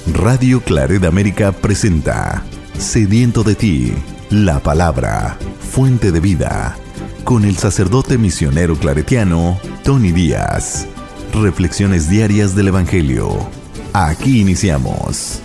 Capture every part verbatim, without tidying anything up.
Radio Claret América presenta Sediento de ti, la palabra, fuente de vida, con el sacerdote misionero claretiano Tony Díaz. Reflexiones diarias del Evangelio. Aquí iniciamos.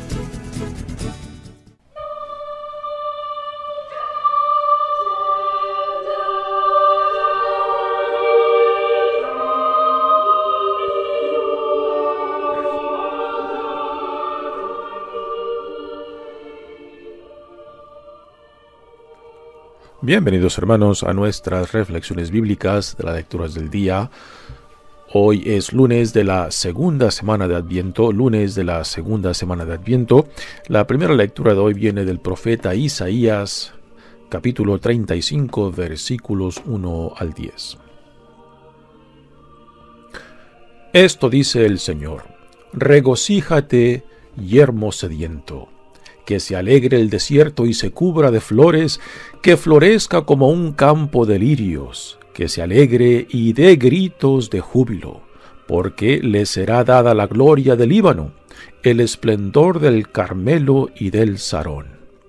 Bienvenidos hermanos a nuestras reflexiones bíblicas de las lecturas del día. Hoy es lunes de la segunda semana de Adviento, lunes de la segunda semana de Adviento. La primera lectura de hoy viene del profeta Isaías, capítulo treinta y cinco, versículos uno al diez. Esto dice el Señor: regocíjate, yermo sediento. Que se alegre el desierto y se cubra de flores, que florezca como un campo de lirios, que se alegre y dé gritos de júbilo, porque le será dada la gloria del Líbano, el esplendor del Carmelo y del Sarón.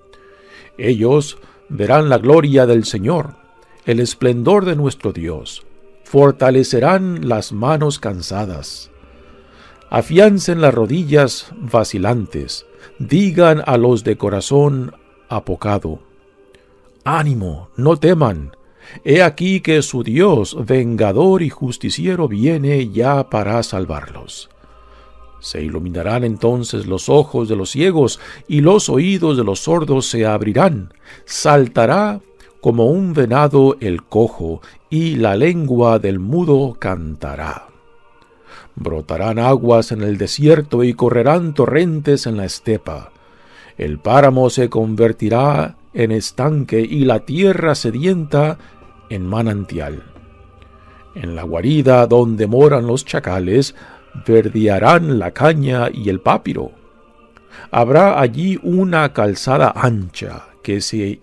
Ellos verán la gloria del Señor, el esplendor de nuestro Dios, fortalecerán las manos cansadas, afiancen las rodillas vacilantes, digan a los de corazón apocado: ánimo, no teman, he aquí que su Dios, vengador y justiciero, viene ya para salvarlos. Se iluminarán entonces los ojos de los ciegos, y los oídos de los sordos se abrirán. Saltará como un venado el cojo, y la lengua del mudo cantará. Brotarán aguas en el desierto y correrán torrentes en la estepa. El páramo se convertirá en estanque y la tierra sedienta en manantial. En la guarida donde moran los chacales, verdearán la caña y el papiro. Habrá allí una calzada ancha que se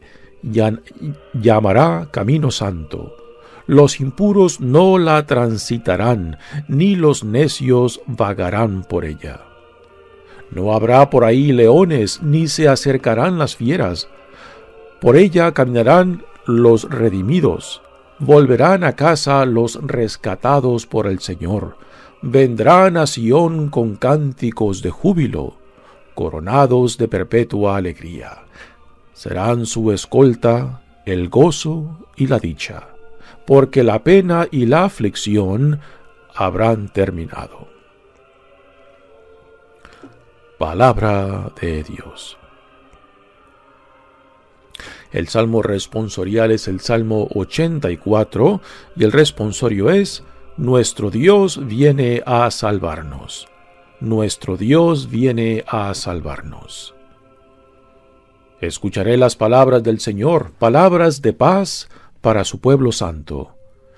llamará Camino Santo. Los impuros no la transitarán, ni los necios vagarán por ella. No habrá por ahí leones, ni se acercarán las fieras. Por ella caminarán los redimidos, volverán a casa los rescatados por el Señor. Vendrán a Sión con cánticos de júbilo, coronados de perpetua alegría. Serán su escolta el gozo y la dicha, porque la pena y la aflicción habrán terminado. Palabra de Dios. El salmo responsorial es el Salmo ochenta y cuatro, y el responsorio es: nuestro Dios viene a salvarnos. Nuestro Dios viene a salvarnos. Escucharé las palabras del Señor, palabras de paz para su pueblo santo.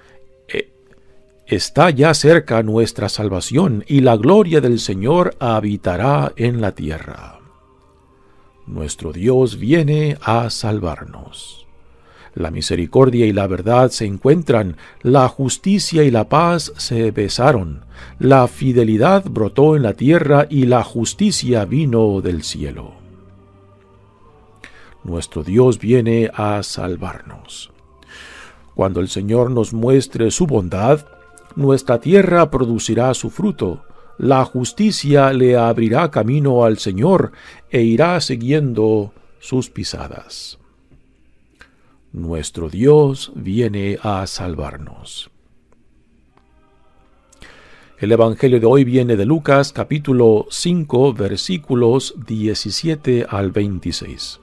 Está ya cerca nuestra salvación, y la gloria del Señor habitará en la tierra. Nuestro Dios viene a salvarnos. La misericordia y la verdad se encuentran, la justicia y la paz se besaron, la fidelidad brotó en la tierra y la justicia vino del cielo. Nuestro Dios viene a salvarnos. Cuando el Señor nos muestre su bondad, nuestra tierra producirá su fruto. La justicia le abrirá camino al Señor e irá siguiendo sus pisadas. Nuestro Dios viene a salvarnos. El Evangelio de hoy viene de Lucas, capítulo cinco, versículos diecisiete al veintiséis.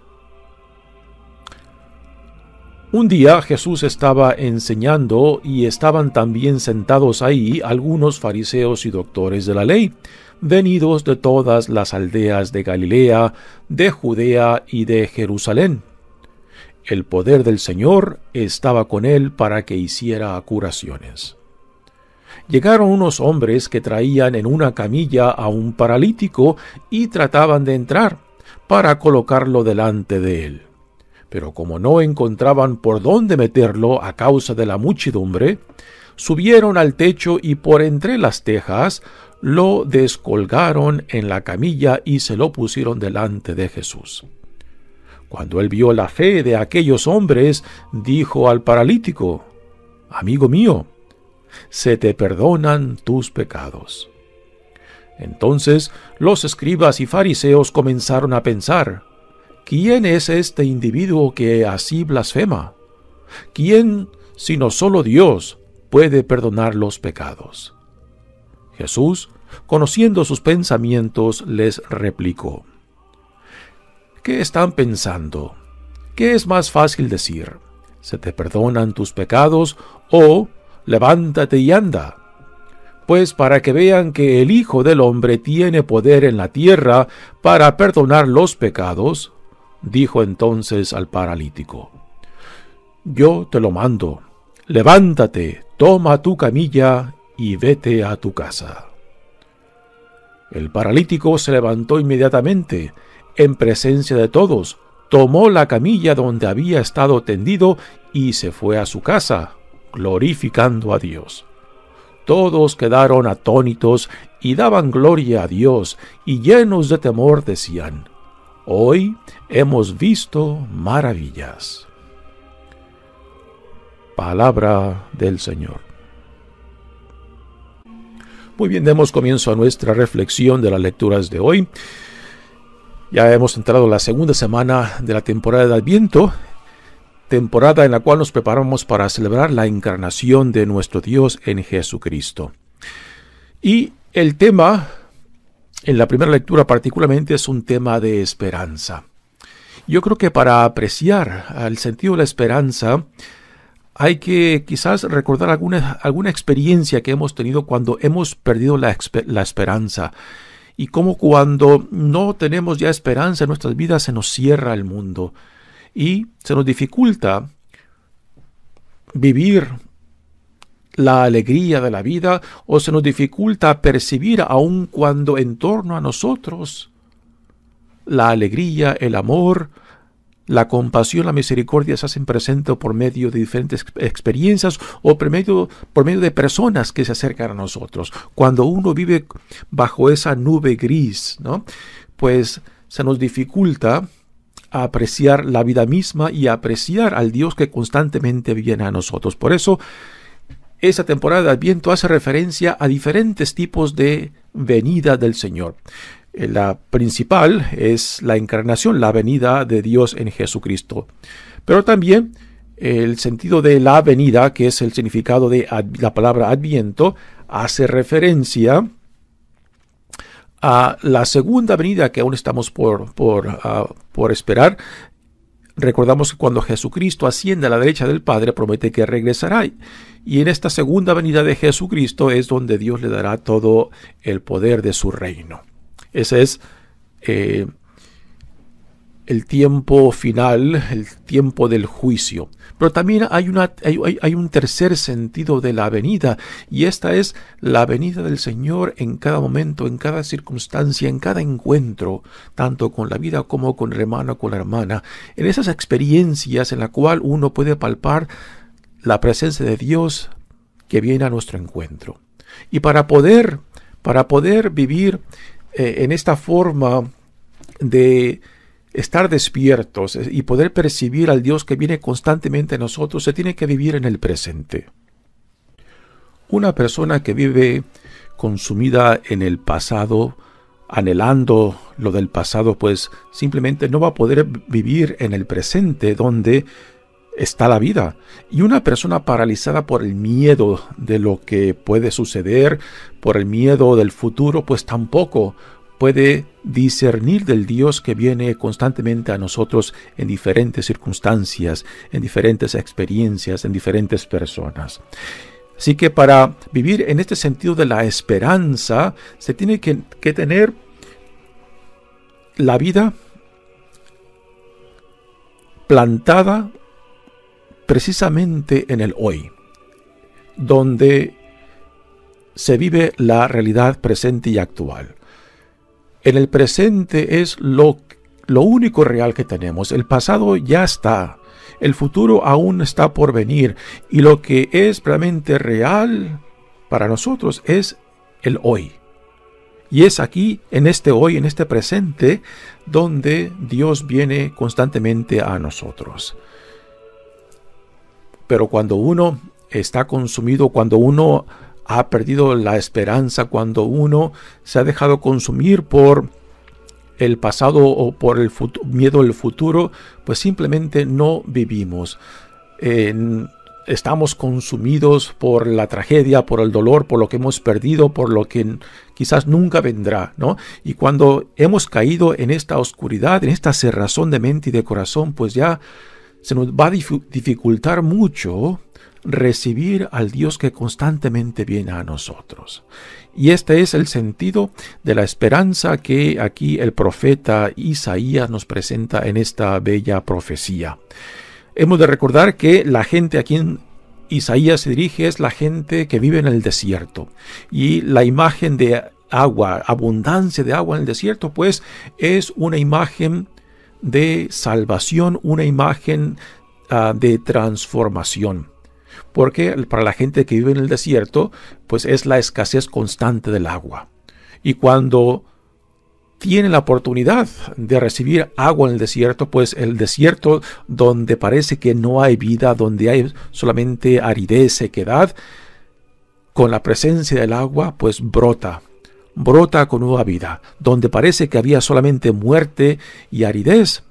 Un día Jesús estaba enseñando y estaban también sentados ahí algunos fariseos y doctores de la ley, venidos de todas las aldeas de Galilea, de Judea y de Jerusalén. El poder del Señor estaba con él para que hiciera curaciones. Llegaron unos hombres que traían en una camilla a un paralítico y trataban de entrar para colocarlo delante de él. Pero como no encontraban por dónde meterlo a causa de la muchedumbre, subieron al techo y por entre las tejas lo descolgaron en la camilla y se lo pusieron delante de Jesús. Cuando él vio la fe de aquellos hombres, dijo al paralítico: «Amigo mío, se te perdonan tus pecados». Entonces los escribas y fariseos comenzaron a pensar: ¿quién es este individuo que así blasfema? ¿Quién, sino solo Dios, puede perdonar los pecados? Jesús, conociendo sus pensamientos, les replicó: ¿qué están pensando? ¿Qué es más fácil decir? ¿Se te perdonan tus pecados? O levántate y anda. Pues para que vean que el Hijo del Hombre tiene poder en la tierra para perdonar los pecados, dijo entonces al paralítico: yo te lo mando, levántate, toma tu camilla y vete a tu casa. El paralítico se levantó inmediatamente, en presencia de todos, tomó la camilla donde había estado tendido y se fue a su casa, glorificando a Dios. Todos quedaron atónitos y daban gloria a Dios, y llenos de temor decían: hoy hemos visto maravillas. Palabra del Señor. Muy bien, demos comienzo a nuestra reflexión de las lecturas de hoy. Ya hemos entrado en la segunda semana de la temporada de Adviento, temporada en la cual nos preparamos para celebrar la encarnación de nuestro Dios en Jesucristo. Y el tema, en la primera lectura particularmente, es un tema de esperanza. Yo creo que para apreciar el sentido de la esperanza, hay que quizás recordar alguna, alguna experiencia que hemos tenido cuando hemos perdido la, la esperanza. Y cómo cuando no tenemos ya esperanza en nuestras vidas se nos cierra el mundo. Y se nos dificulta vivir la alegría de la vida, o se nos dificulta percibir aun cuando en torno a nosotros la alegría, el amor, la compasión, la misericordia se hacen presentes por medio de diferentes experiencias o por medio, por medio de personas que se acercan a nosotros. Cuando uno vive bajo esa nube gris, ¿no?, pues se nos dificulta a apreciar la vida misma y a apreciar al Dios que constantemente viene a nosotros. Por eso, esa temporada de Adviento hace referencia a diferentes tipos de venida del Señor. La principal es la encarnación, la venida de Dios en Jesucristo. Pero también el sentido de la venida, que es el significado de la palabra Adviento, hace referencia a la segunda venida que aún estamos por, por, uh, por esperar. Recordamos que cuando Jesucristo asciende a la derecha del Padre, promete que regresará. Y en esta segunda venida de Jesucristo es donde Dios le dará todo el poder de su reino. Ese es eh, el tiempo final, el tiempo del juicio. Pero también hay, una, hay, hay un tercer sentido de la venida, y esta es la venida del Señor en cada momento, en cada circunstancia, en cada encuentro, tanto con la vida como con el hermano, con la hermana, en esas experiencias en las cuales uno puede palpar la presencia de Dios que viene a nuestro encuentro. Y para poder, para poder vivir eh, en esta forma de estar despiertos y poder percibir al Dios que viene constantemente a nosotros, se tiene que vivir en el presente. Una persona que vive consumida en el pasado, anhelando lo del pasado, pues simplemente no va a poder vivir en el presente donde está la vida. Y una persona paralizada por el miedo de lo que puede suceder, por el miedo del futuro, pues tampoco puede discernir del Dios que viene constantemente a nosotros en diferentes circunstancias, en diferentes experiencias, en diferentes personas. Así que para vivir en este sentido de la esperanza, se tiene que, que tener la vida plantada precisamente en el hoy, donde se vive la realidad presente y actual. En el presente es lo, lo único real que tenemos. El pasado ya está. El futuro aún está por venir. Y lo que es realmente real para nosotros es el hoy. Y es aquí, en este hoy, en este presente, donde Dios viene constantemente a nosotros. Pero cuando uno está consumido, cuando uno ha perdido la esperanza, cuando uno se ha dejado consumir por el pasado o por el futuro, miedo al futuro, pues simplemente no vivimos. Eh, estamos consumidos por la tragedia, por el dolor, por lo que hemos perdido, por lo que quizás nunca vendrá, ¿no? Y cuando hemos caído en esta oscuridad, en esta cerrazón de mente y de corazón, pues ya se nos va a dificultar mucho recibir al Dios que constantemente viene a nosotros. Y este es el sentido de la esperanza que aquí el profeta Isaías nos presenta en esta bella profecía. Hemos de recordar que la gente a quien Isaías se dirige es la gente que vive en el desierto. Y la imagen de agua, abundancia de agua en el desierto, pues es una imagen de salvación, una imagen uh, de transformación. Porque para la gente que vive en el desierto, pues es la escasez constante del agua. Y cuando tienen la oportunidad de recibir agua en el desierto, pues el desierto donde parece que no hay vida, donde hay solamente aridez, sequedad, con la presencia del agua, pues brota, brota con nueva vida. Donde parece que había solamente muerte y aridez,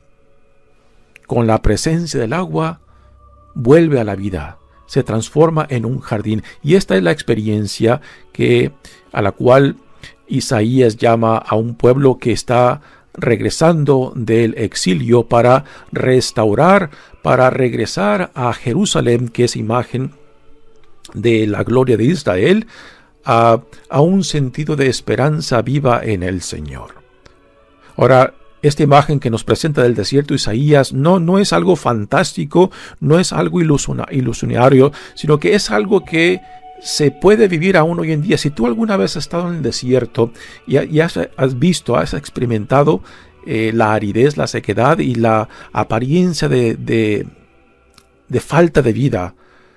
con la presencia del agua, vuelve a la vida. Se transforma en un jardín. Y esta es la experiencia que, a la cual Isaías llama a un pueblo que está regresando del exilio para restaurar, para regresar a Jerusalén, que es imagen de la gloria de Israel, a, a un sentido de esperanza viva en el Señor. Ahora, esta imagen que nos presenta del desierto Isaías no, no es algo fantástico, no es algo ilusionario, sino que es algo que se puede vivir aún hoy en día. Si tú alguna vez has estado en el desierto y, y has, has visto, has experimentado eh, la aridez, la sequedad y la apariencia de, de, de falta de vida,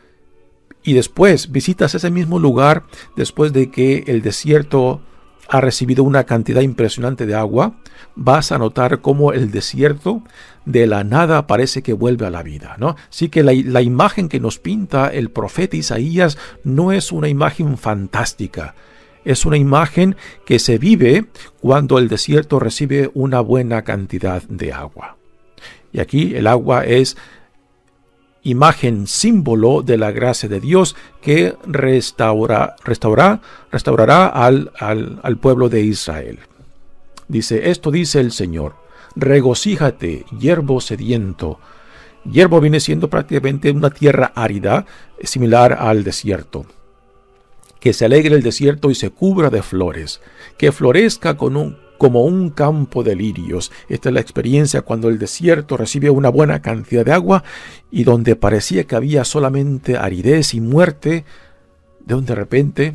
y después visitas ese mismo lugar después de que el desierto ha recibido una cantidad impresionante de agua, vas a notar cómo el desierto de la nada parece que vuelve a la vida, ¿no? Así que la, la imagen que nos pinta el profeta Isaías no es una imagen fantástica, es una imagen que se vive cuando el desierto recibe una buena cantidad de agua. Y aquí el agua es imagen, símbolo de la gracia de Dios que restaura, restaura, restaurará al, al, al pueblo de Israel. Dice, esto dice el Señor, regocíjate, yerbo sediento. Yerbo viene siendo prácticamente una tierra árida, similar al desierto. Que se alegre el desierto y se cubra de flores, que florezca con un como un campo de lirios. Esta es la experiencia cuando el desierto recibe una buena cantidad de agua y donde parecía que había solamente aridez y muerte, de donde de repente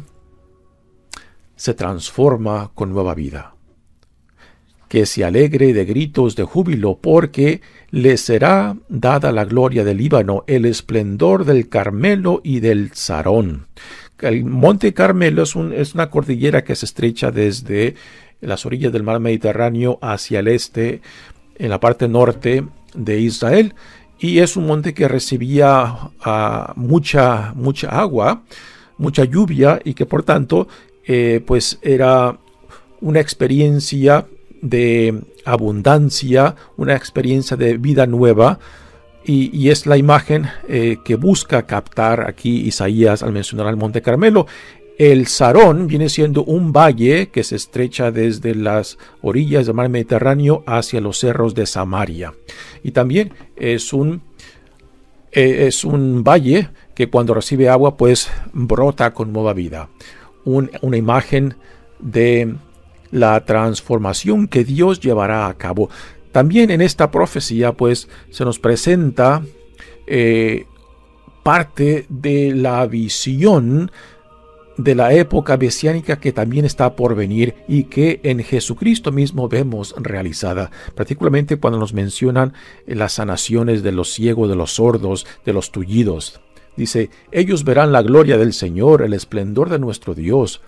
se transforma con nueva vida. Que se alegre de gritos de júbilo, porque le será dada la gloria del Líbano, el esplendor del Carmelo y del Sarón. El monte Carmelo es, un, es una cordillera que se estrecha desde las orillas del mar Mediterráneo hacia el este, en la parte norte de Israel, y es un monte que recibía uh, mucha, mucha agua, mucha lluvia, y que por tanto eh, pues era una experiencia de abundancia, una experiencia de vida nueva, y, y es la imagen eh, que busca captar aquí Isaías al mencionar al monte Carmelo. El Sarón viene siendo un valle que se estrecha desde las orillas del mar Mediterráneo hacia los cerros de Samaria. Y también es un, eh, es un valle que cuando recibe agua pues brota con nueva vida. Un, una imagen de la transformación que Dios llevará a cabo. También en esta profecía pues se nos presenta eh, parte de la visión de la época mesiánica que también está por venir y que en Jesucristo mismo vemos realizada, particularmente cuando nos mencionan las sanaciones de los ciegos, de los sordos, de los tullidos. Dice, ellos verán la gloria del Señor, el esplendor de nuestro Dios.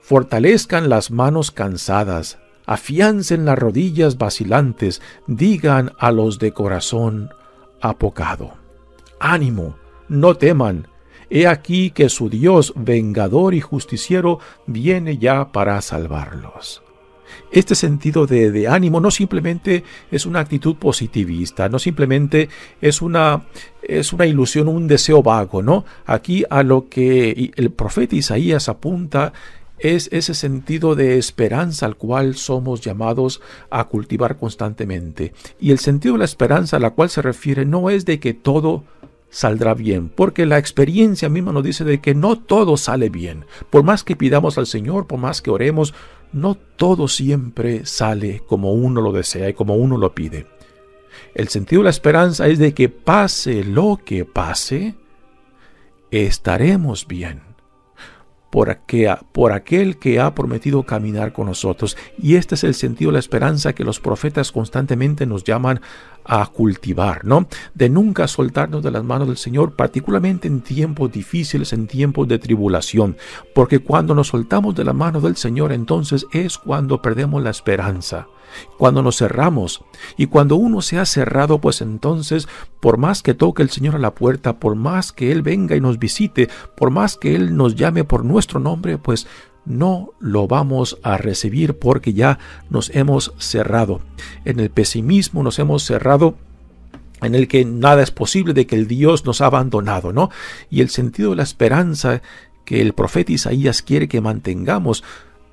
Fortalezcan las manos cansadas, afiancen las rodillas vacilantes, digan a los de corazón apocado: ánimo, no teman, he aquí que su Dios, vengador y justiciero, viene ya para salvarlos. Este sentido de, de ánimo no simplemente es una actitud positivista, no simplemente es una, es una ilusión, un deseo vago, ¿no? Aquí a lo que el profeta Isaías apunta es ese sentido de esperanza al cual somos llamados a cultivar constantemente. Y el sentido de la esperanza a la cual se refiere no es de que todo saldrá bien, porque la experiencia misma nos dice de que no todo sale bien. Por más que pidamos al Señor, por más que oremos, no todo siempre sale como uno lo desea y como uno lo pide. El sentido de la esperanza es de que pase lo que pase, estaremos bien. Por, que, por aquel que ha prometido caminar con nosotros. Y este es el sentido de la esperanza que los profetas constantemente nos llaman a cultivar, ¿no? De nunca soltarnos de las manos del Señor, particularmente en tiempos difíciles, en tiempos de tribulación. Porque cuando nos soltamos de la mano del Señor, entonces es cuando perdemos la esperanza. Cuando nos cerramos, y cuando uno se ha cerrado, pues entonces, por más que toque el Señor a la puerta, por más que Él venga y nos visite, por más que Él nos llame por nuestro nombre, pues no lo vamos a recibir porque ya nos hemos cerrado. En el pesimismo nos hemos cerrado, en el que nada es posible, de que el Dios nos ha abandonado, ¿no? Y el sentido de la esperanza que el profeta Isaías quiere que mantengamos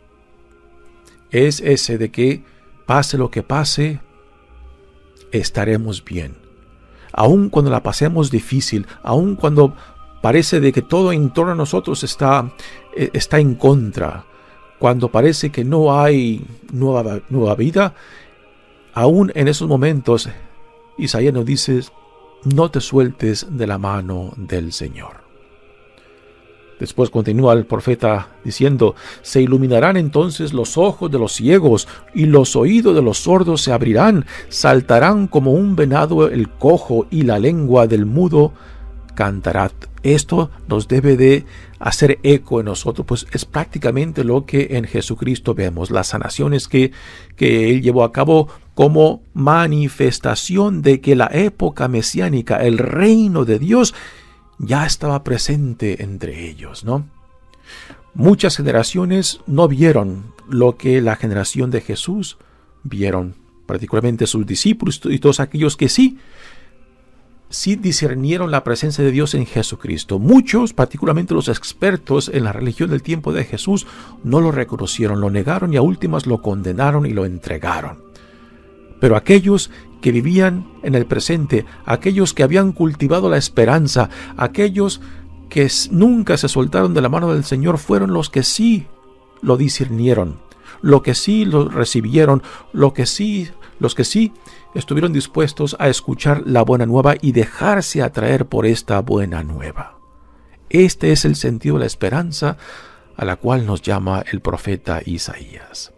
es ese de que pase lo que pase, estaremos bien. Aun cuando la pasemos difícil, aun cuando parece de que todo en torno a nosotros está, está en contra, cuando parece que no hay nueva, nueva vida, aún en esos momentos, Isaías nos dice: no te sueltes de la mano del Señor. Después continúa el profeta diciendo: se iluminarán entonces los ojos de los ciegos y los oídos de los sordos se abrirán, saltarán como un venado el cojo y la lengua del mudo cantará. Esto nos debe de hacer eco en nosotros, pues es prácticamente lo que en Jesucristo vemos, las sanaciones que, que Él llevó a cabo como manifestación de que la época mesiánica, el reino de Dios, ya estaba presente entre ellos, ¿no? Muchas generaciones no vieron lo que la generación de Jesús vieron, particularmente sus discípulos y todos aquellos que sí, sí discernieron la presencia de Dios en Jesucristo. Muchos, particularmente los expertos en la religión del tiempo de Jesús, no lo reconocieron, lo negaron y a últimas lo condenaron y lo entregaron. Pero aquellos que vivían en el presente, aquellos que habían cultivado la esperanza, aquellos que nunca se soltaron de la mano del Señor, fueron los que sí lo discernieron, lo que sí lo recibieron, lo que sí, los que sí estuvieron dispuestos a escuchar la buena nueva y dejarse atraer por esta buena nueva. Este es el sentido de la esperanza a la cual nos llama el profeta Isaías.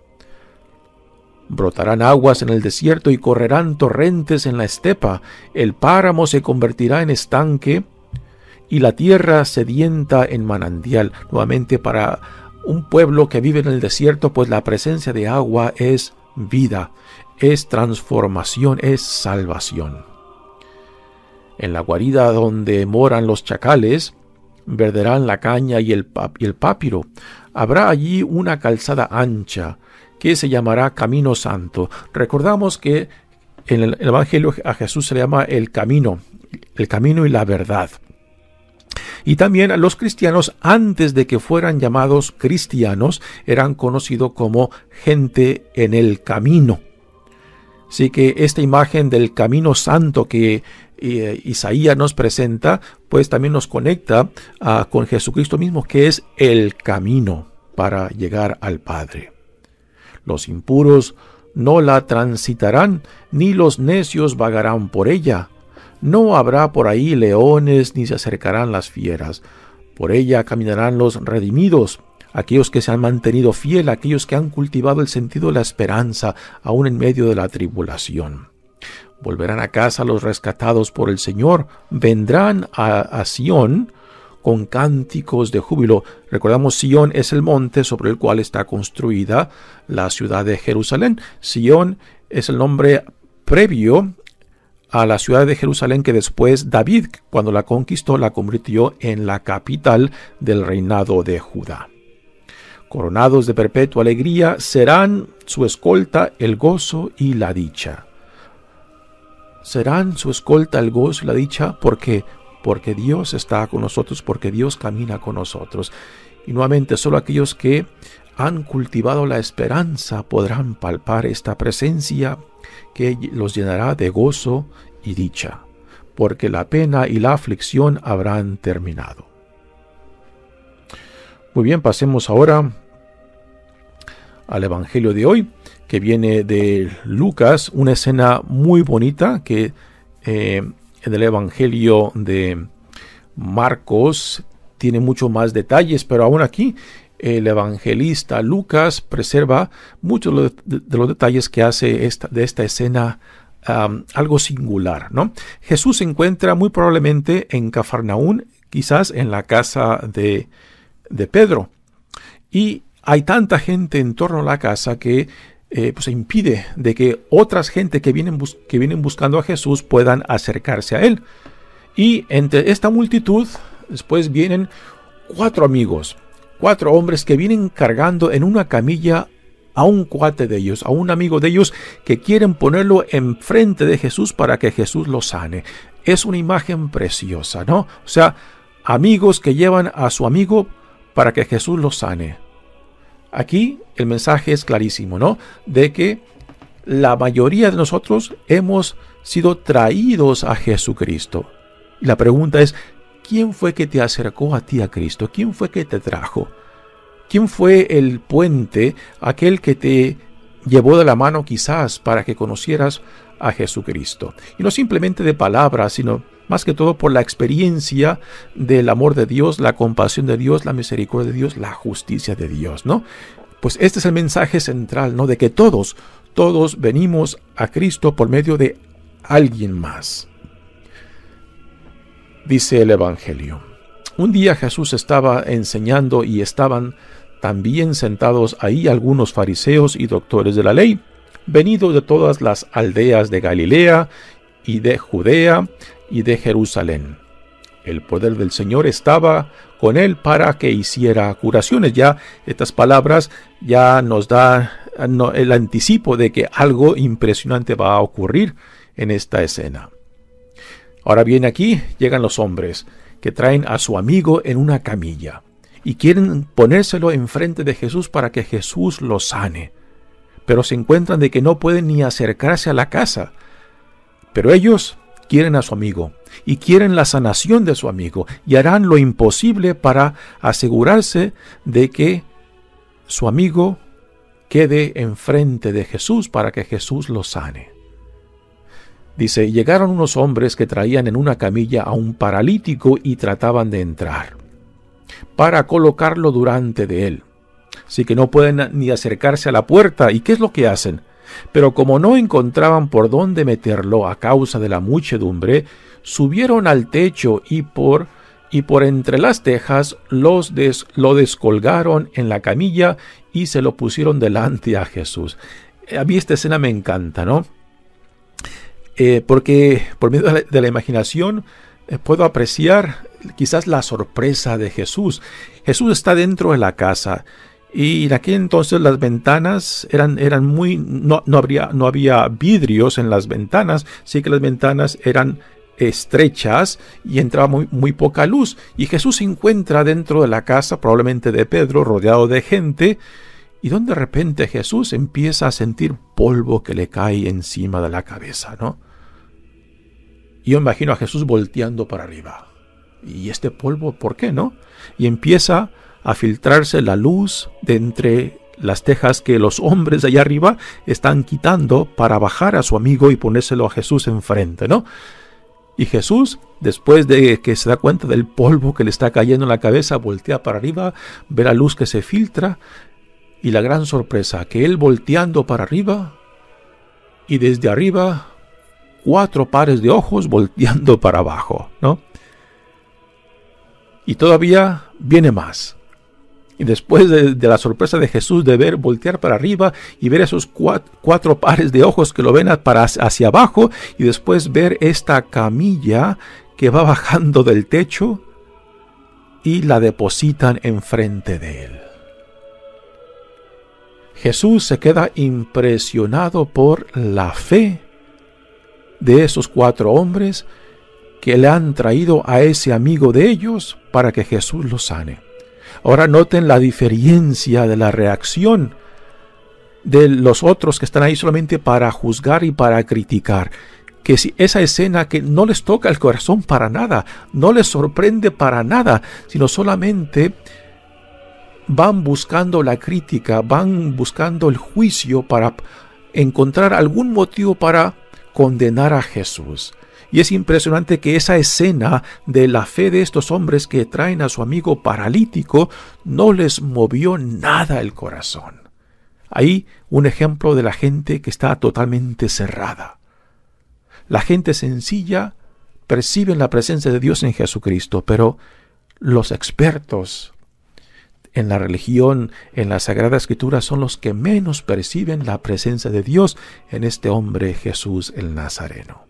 Brotarán aguas en el desierto y correrán torrentes en la estepa. El páramo se convertirá en estanque y la tierra sedienta en manantial. Nuevamente, para un pueblo que vive en el desierto, pues la presencia de agua es vida, es transformación, es salvación. En la guarida donde moran los chacales, verderán la caña y el, y el papiro. Habrá allí una calzada ancha, que se llamará Camino Santo. Recordamos que en el Evangelio a Jesús se le llama el camino, el camino y la verdad. Y también a los cristianos, antes de que fueran llamados cristianos, eran conocidos como gente en el camino. Así que esta imagen del Camino Santo que eh, Isaías nos presenta, pues también nos conecta uh, con Jesucristo mismo, que es el camino para llegar al Padre. Los impuros no la transitarán, ni los necios vagarán por ella. No habrá por ahí leones, ni se acercarán las fieras. Por ella caminarán los redimidos, aquellos que se han mantenido fiel, aquellos que han cultivado el sentido de la esperanza, aún en medio de la tribulación. Volverán a casa los rescatados por el Señor, vendrán a, a Sión con cánticos de júbilo. Recordamos, Sión es el monte sobre el cual está construida la ciudad de Jerusalén. Sión es el nombre previo a la ciudad de Jerusalén que después David, cuando la conquistó, la convirtió en la capital del reinado de Judá. Coronados de perpetua alegría, serán su escolta el gozo y la dicha. Serán su escolta el gozo y la dicha porque, porque Dios está con nosotros, porque Dios camina con nosotros. Y nuevamente, solo aquellos que han cultivado la esperanza podrán palpar esta presencia que los llenará de gozo y dicha, porque la pena y la aflicción habrán terminado. Muy bien, pasemos ahora al Evangelio de hoy, que viene de Lucas, una escena muy bonita que eh, en el Evangelio de Marcos tiene mucho más detalles, pero aún aquí el evangelista Lucas preserva muchos de los detalles que hace esta, de esta escena um, algo singular, ¿no? Jesús se encuentra muy probablemente en Cafarnaún, quizás en la casa de, de Pedro, y hay tanta gente en torno a la casa que eh, pues impide de que otras gente que vienen, bus que vienen buscando a Jesús puedan acercarse a él. Y entre esta multitud después vienen cuatro amigos, cuatro hombres que vienen cargando en una camilla a un cuate de ellos, a un amigo de ellos, que quieren ponerlo enfrente de Jesús para que Jesús lo sane. Es una imagen preciosa, ¿no? O sea, amigos que llevan a su amigo para que Jesús lo sane. Aquí el mensaje es clarísimo, ¿no? De que la mayoría de nosotros hemos sido traídos a Jesucristo. Y la pregunta es, ¿quién fue que te acercó a ti a Cristo? ¿Quién fue que te trajo? ¿Quién fue el puente, aquel que te llevó de la mano quizás para que conocieras a Jesucristo? Y no simplemente de palabras, sino más que todo por la experiencia del amor de Dios, la compasión de Dios, la misericordia de Dios, la justicia de Dios, ¿no? Pues este es el mensaje central, ¿no? De que todos, todos venimos a Cristo por medio de alguien más. Dice el Evangelio: un día Jesús estaba enseñando y estaban también sentados ahí algunos fariseos y doctores de la ley, venidos de todas las aldeas de Galilea y de Judea y de Jerusalén. El poder del Señor estaba con él para que hiciera curaciones. Ya estas palabras ya nos da no, el anticipo de que algo impresionante va a ocurrir en esta escena. Ahora bien, aquí llegan los hombres que traen a su amigo en una camilla y quieren ponérselo enfrente de Jesús para que Jesús lo sane. Pero se encuentran de que no pueden ni acercarse a la casa. Pero ellos quieren a su amigo y quieren la sanación de su amigo y harán lo imposible para asegurarse de que su amigo quede enfrente de Jesús para que Jesús lo sane. Dice, llegaron unos hombres que traían en una camilla a un paralítico y trataban de entrar para colocarlo delante de él. Así que no pueden ni acercarse a la puerta. ¿Y qué es lo que hacen? Pero como no encontraban por dónde meterlo a causa de la muchedumbre, subieron al techo y por, y por entre las tejas los des, lo descolgaron en la camilla y se lo pusieron delante a Jesús. A mí esta escena me encanta, ¿no? Eh, porque por medio de la, de la imaginación eh, puedo apreciar quizás la sorpresa de Jesús. Jesús está dentro de la casa y en aquel entonces las ventanas eran, eran muy... No, no, habría, no había vidrios en las ventanas, sí que las ventanas eran estrechas y entraba muy, muy poca luz. Y Jesús se encuentra dentro de la casa, probablemente de Pedro, rodeado de gente, y donde de repente Jesús empieza a sentir polvo que le cae encima de la cabeza, ¿no? Y yo imagino a Jesús volteando para arriba. ¿Y este polvo por qué, no? Y empieza a filtrarse la luz de entre las tejas que los hombres de allá arriba están quitando para bajar a su amigo y ponérselo a Jesús enfrente, ¿no? Y Jesús, después de que se da cuenta del polvo que le está cayendo en la cabeza, voltea para arriba, ve la luz que se filtra, y la gran sorpresa, que él volteando para arriba, y desde arriba, cuatro pares de ojos volteando para abajo, ¿no? Y todavía viene más. Y después de, de la sorpresa de Jesús de ver, voltear para arriba y ver esos cuatro, cuatro pares de ojos que lo ven para hacia abajo, y después ver esta camilla que va bajando del techo y la depositan enfrente de él. Jesús se queda impresionado por la fe de esos cuatro hombres que le han traído a ese amigo de ellos para que Jesús los sane. Ahora noten la diferencia de la reacción de los otros que están ahí solamente para juzgar y para criticar. Que si esa escena que no les toca el corazón para nada, no les sorprende para nada, sino solamente van buscando la crítica, van buscando el juicio para encontrar algún motivo para condenar a Jesús. Y es impresionante que esa escena de la fe de estos hombres que traen a su amigo paralítico no les movió nada el corazón. Ahí un ejemplo de la gente que está totalmente cerrada. La gente sencilla percibe la presencia de Dios en Jesucristo, pero los expertos en la religión, en la Sagrada Escritura, son los que menos perciben la presencia de Dios en este hombre Jesús el Nazareno.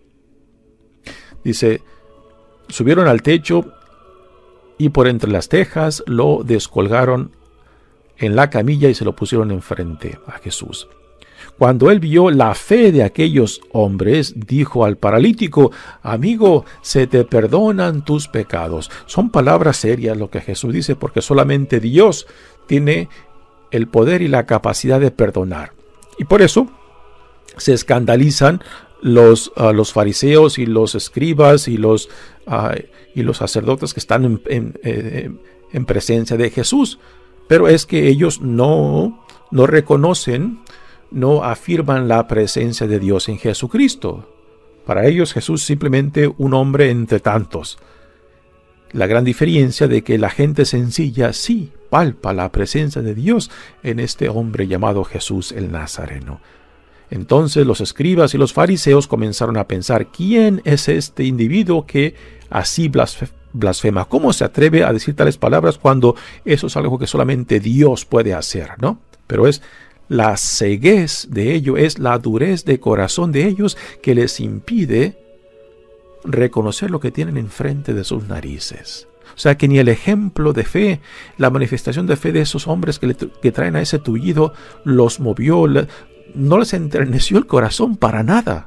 Dice, subieron al techo y por entre las tejas lo descolgaron en la camilla y se lo pusieron enfrente a Jesús. Cuando él vio la fe de aquellos hombres, dijo al paralítico: amigo, se te perdonan tus pecados. Son palabras serias lo que Jesús dice, porque solamente Dios tiene el poder y la capacidad de perdonar. Y por eso se escandalizan los, uh, los fariseos y los escribas y los, uh, y los sacerdotes que están en, en, en, en presencia de Jesús. Pero es que ellos no, no reconocen, no afirman la presencia de Dios en Jesucristo. Para ellos Jesús es simplemente un hombre entre tantos. La gran diferencia de que la gente sencilla sí palpa la presencia de Dios en este hombre llamado Jesús el Nazareno. Entonces los escribas y los fariseos comenzaron a pensar: ¿quién es este individuo que así blasfema? ¿Cómo se atreve a decir tales palabras cuando eso es algo que solamente Dios puede hacer, ¿no? Pero es la ceguez de ello, es la durez de corazón de ellos que les impide reconocer lo que tienen enfrente de sus narices. O sea que ni el ejemplo de fe, la manifestación de fe de esos hombres que, le, que traen a ese tullido los movió, le, no les enterneció el corazón para nada.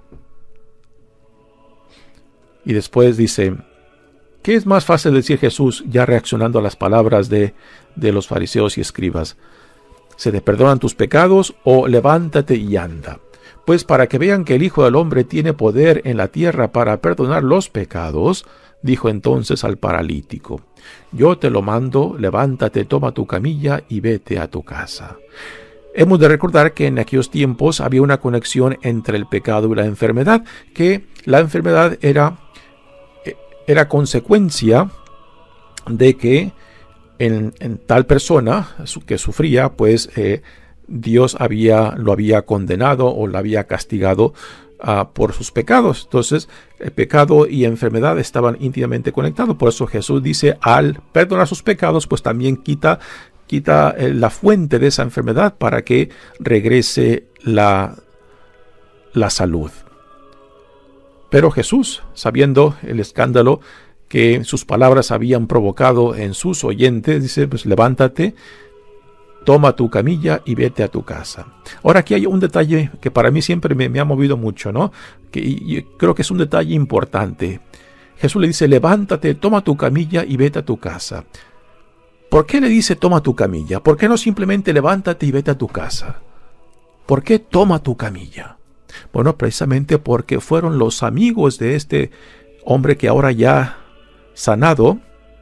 Y después dice: ¿qué es más fácil decir Jesús, ya reaccionando a las palabras de, de los fariseos y escribas? ¿Se te perdonan tus pecados o levántate y anda? Pues para que vean que el Hijo del Hombre tiene poder en la tierra para perdonar los pecados, dijo entonces al paralítico: yo te lo mando, levántate, toma tu camilla y vete a tu casa. Hemos de recordar que en aquellos tiempos había una conexión entre el pecado y la enfermedad, que la enfermedad era, era consecuencia de que en, en tal persona que sufría, pues eh, Dios había, lo había condenado o lo había castigado uh, por sus pecados. Entonces, el pecado y enfermedad estaban íntimamente conectados. Por eso Jesús dice, al perdonar sus pecados, pues también quita, quita eh, la fuente de esa enfermedad para que regrese la, la salud. Pero Jesús, sabiendo el escándalo que sus palabras habían provocado en sus oyentes, dice, pues levántate, toma tu camilla y vete a tu casa. Ahora aquí hay un detalle que para mí siempre me, me ha movido mucho, ¿no? Que y creo que es un detalle importante. Jesús le dice, levántate, toma tu camilla y vete a tu casa. ¿Por qué le dice toma tu camilla? ¿Por qué no simplemente levántate y vete a tu casa? ¿Por qué toma tu camilla? Bueno, precisamente porque fueron los amigos de este hombre que ahora ya sanado,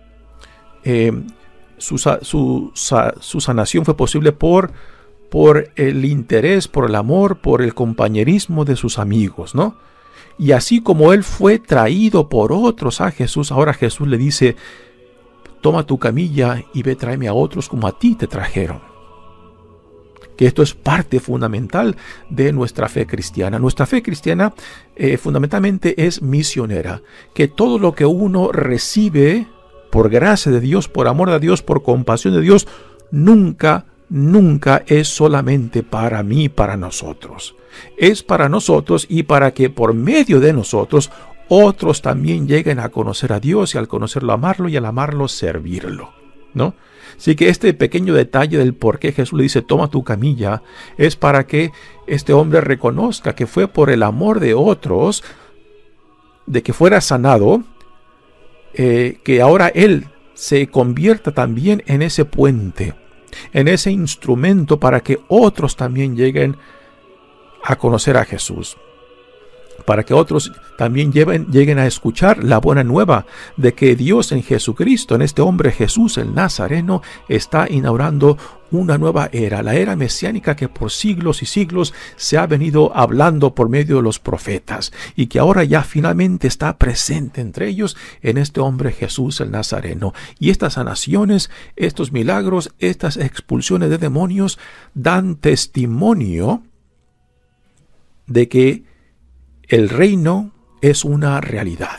eh, su, su, su sanación fue posible por, por el interés, por el amor, por el compañerismo de sus amigos, ¿no? Y así como él fue traído por otros a Jesús, ahora Jesús le dice, toma tu camilla y ve, tráeme a otros como a ti te trajeron. Que esto es parte fundamental de nuestra fe cristiana. Nuestra fe cristiana eh, fundamentalmente es misionera. Que todo lo que uno recibe por gracia de Dios, por amor de Dios, por compasión de Dios, nunca, nunca es solamente para mí, para nosotros. Es para nosotros y para que por medio de nosotros otros también lleguen a conocer a Dios y al conocerlo amarlo y al amarlo servirlo, ¿no? Así que este pequeño detalle del por qué Jesús le dice toma tu camilla es para que este hombre reconozca que fue por el amor de otros, de que fuera sanado, eh, que ahora él se convierta también en ese puente, en ese instrumento para que otros también lleguen a conocer a Jesús, para que otros también lleven, lleguen a escuchar la buena nueva de que Dios en Jesucristo, en este hombre Jesús el Nazareno, está inaugurando una nueva era, la era mesiánica que por siglos y siglos se ha venido hablando por medio de los profetas y que ahora ya finalmente está presente entre ellos en este hombre Jesús el Nazareno. Y estas sanaciones, estos milagros, estas expulsiones de demonios dan testimonio de que el reino es una realidad,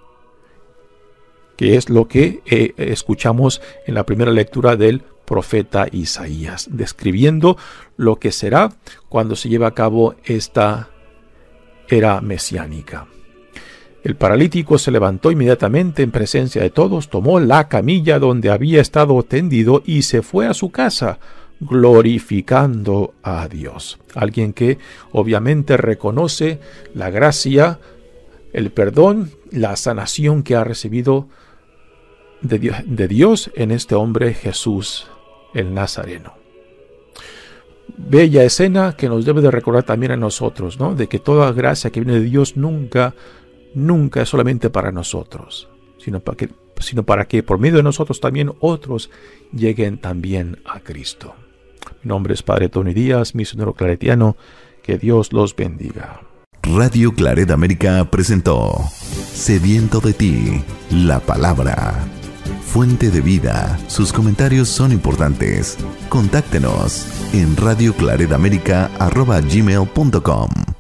que es lo que eh, escuchamos en la primera lectura del profeta Isaías, describiendo lo que será cuando se lleve a cabo esta era mesiánica. El paralítico se levantó inmediatamente en presencia de todos, tomó la camilla donde había estado tendido y se fue a su casa, glorificando a Dios. Alguien que obviamente reconoce la gracia, el perdón, la sanación que ha recibido de Dios, de Dios en este hombre Jesús el Nazareno. Bella escena que nos debe de recordar también a nosotros, ¿no? De que toda gracia que viene de Dios nunca, nunca es solamente para nosotros, sino para que, sino para que por medio de nosotros también otros lleguen también a Cristo. Mi nombre es Padre Tony Díaz, misionero claretiano. Que Dios los bendiga. Radio Claret América presentó Sediento de ti, la palabra. Fuente de vida. Sus comentarios son importantes. Contáctenos en radio claret américa arroba gmail punto com.